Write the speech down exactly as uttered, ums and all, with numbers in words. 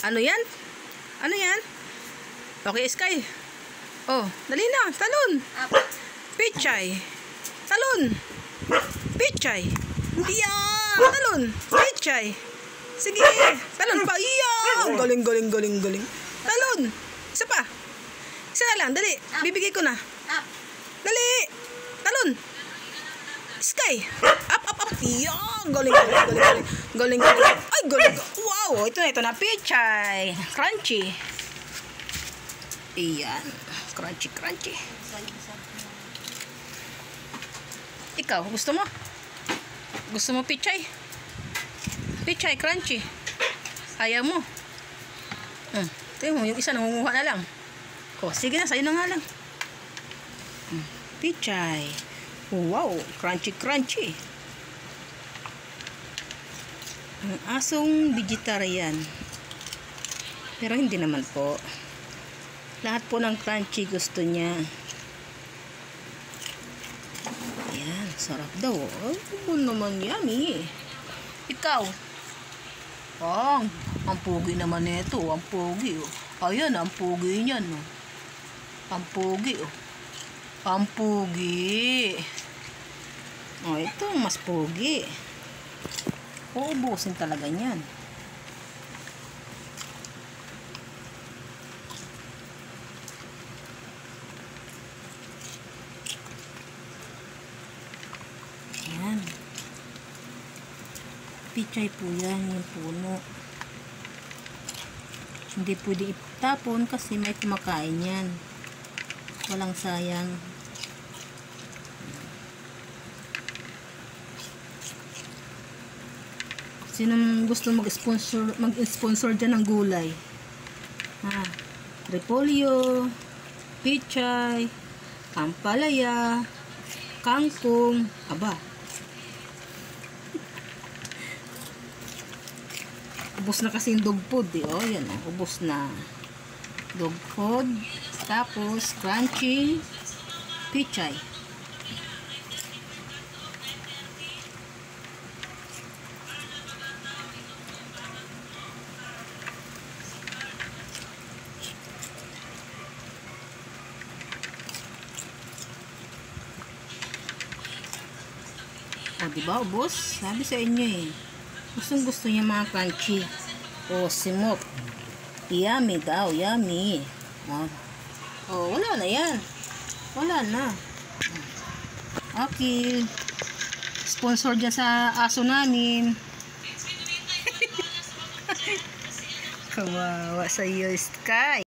Ano yan? Ano yan? Okay, Sky. Oh, dali na. Talon. Pichay. Talon. Pichay. Iyan. Talon. Pichay. Sige. Talon pa. Iyan. Galing, galing, galing, galing. Talon. Isa pa. Isa na lang. Dali. Bibigay ko na. Dali. Talon. Sky. Up, up, up. Iyan. Galing, galing, galing, galing. Galing, galing. Ay, galing. Wow. Ito na, ito na. Pichay. Crunchy. Iyan. Crunchy, crunchy. Ikaw, gusto mo? Gusto mo pichay? Pichay, crunchy. Ayaw mo? Hmm. Tingnan mo, yung isa nangunguha na lang. Oh, sige na, sa'yo na nga lang. Hmm. Pichay. Wow, crunchy, crunchy. Ang asong vegetarian. Pero hindi naman po. Lahat po ng crunchy gusto niya. Ayan, sarap daw. Oh, naman yummy. Ikaw. Oh, ang pugi naman nito. Ang pugi. Oh. Ayan, ang pugi niyan. Oh. Ang pugi. Oh. Ang pugi. Oh, ito mas pugi. Uubusin talaga niyan. Yan. Pichay po yan, yung puno. Hindi pwede itapon kasi may kumakain yan. Walang sayang. Sinong gusto mag-sponsor mag-sponsor dyan ng gulay? Ha, repolyo, pichay, ampalaya, kangkong, aba. Ubos na kasi yung dog food eh. Oh, yan oh, ubos na. Dog food, tapos crunchy, pichay. O, diba, ubos? Sabi sa inyo eh. Gustong gusto niya mga crunchy. O, simot. Yummy daw, yummy. O, o wala na yan. Wala na. Okay. Sponsor dyan sa aso namin. Kawawa sa iyo, Sky.